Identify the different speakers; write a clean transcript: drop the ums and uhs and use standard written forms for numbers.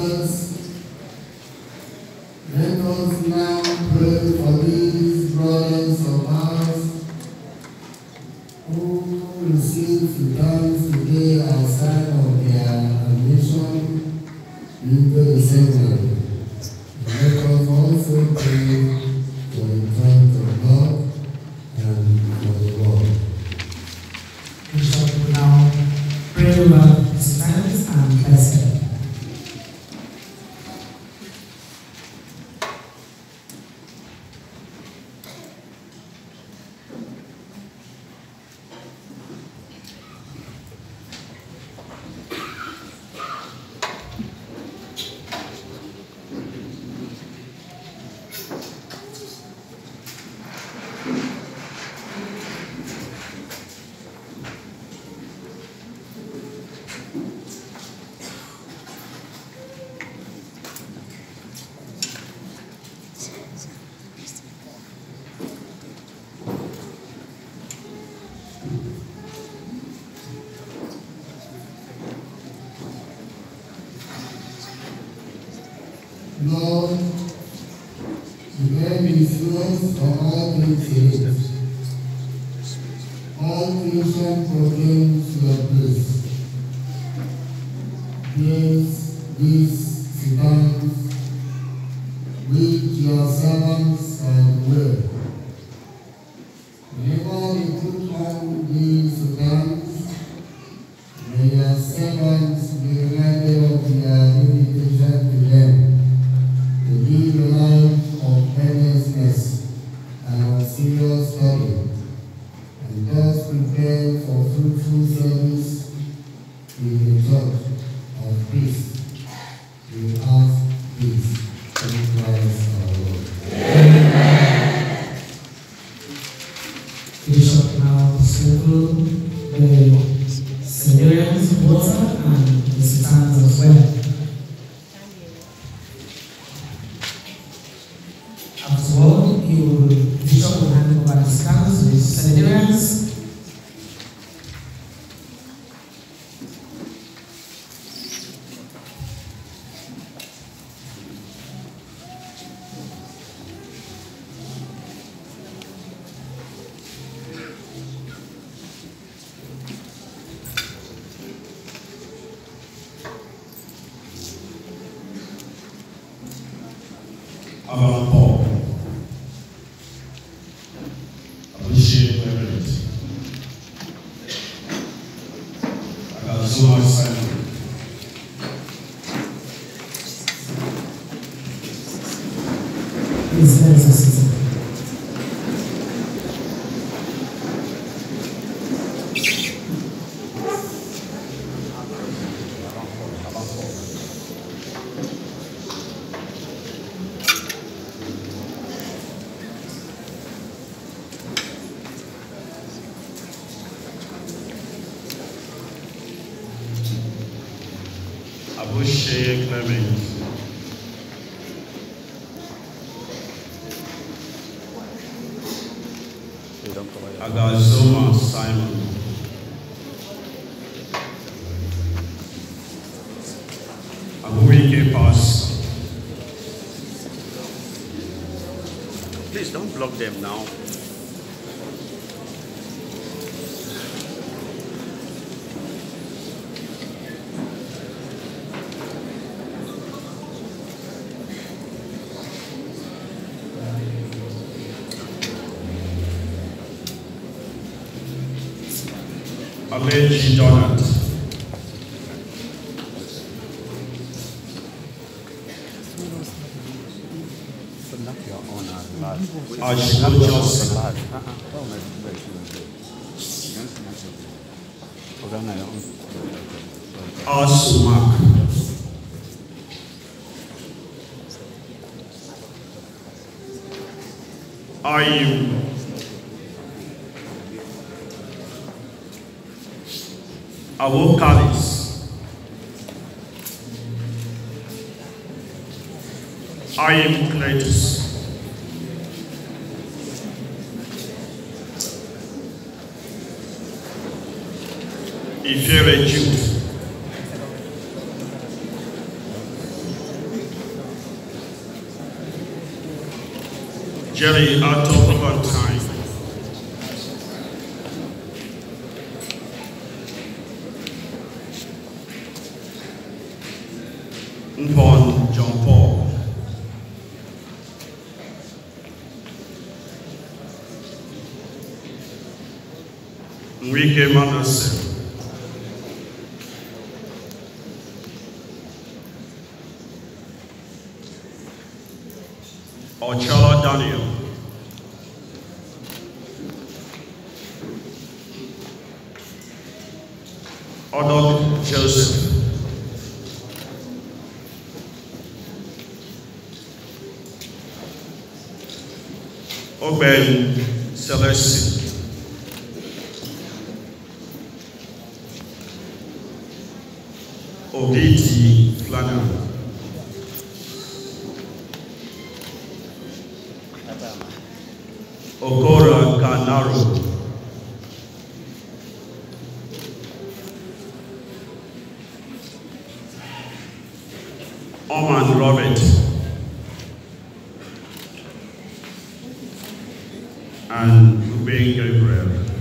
Speaker 1: brothers, let us now pray for these brothers of ours who received sultans today as sign of their admission into the seminary. Let us also pray for the church of God and for the world.
Speaker 2: We shall now pray over sultans and blessing.
Speaker 1: Lord, you gave influence on all things. All creation proclaims your praise. Praise these sultans, which your servants and will. Whenever they put on these sultans, may your servants be reminded of their invitation to them. To live a life of earnestness and of serious study, and thus prepare for fruitful service in the church of peace. We ask this in Christ our Lord.
Speaker 2: Amen. We shall now sprinkle the seminarians with water and the sultans as well. Afterward, the bishop will hand over the sultans to the seminarians.
Speaker 3: Our Paul, appreciate merit. I got so much Simon.
Speaker 2: Please let us sit.
Speaker 3: Abu Sheikh Clement, Agazoma Simon, Abu Ike Pass.
Speaker 4: Please don't block them now.
Speaker 3: Aleji Donald, Ashko Johnson, Asumak, Ayu, Avocalis, Ayim Cletus, Ifere Jude, Jerry out of overtime. Mpon John Paul. Enrique Manasseh. Ochala Daniel. Odog Joseph. Oben Celestin. Obiti Flanagan. Okora Kanaro. Oman Robert. And Ruben Gabriel.